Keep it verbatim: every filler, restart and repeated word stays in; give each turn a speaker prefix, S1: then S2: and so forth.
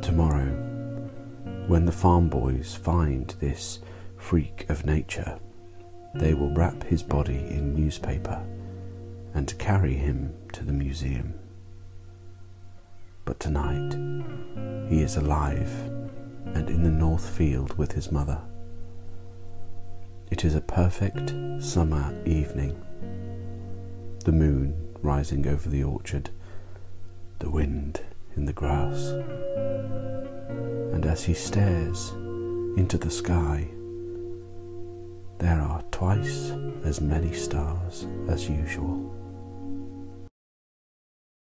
S1: tomorrow, when the farm boys find this freak of nature, they will wrap his body in newspaper and carry him to the museum. But tonight, he is alive and in the north field with his mother. It is a perfect summer evening, the moon rising over the orchard, the wind in the grass, and as he stares into the sky, there are twice as many stars as usual.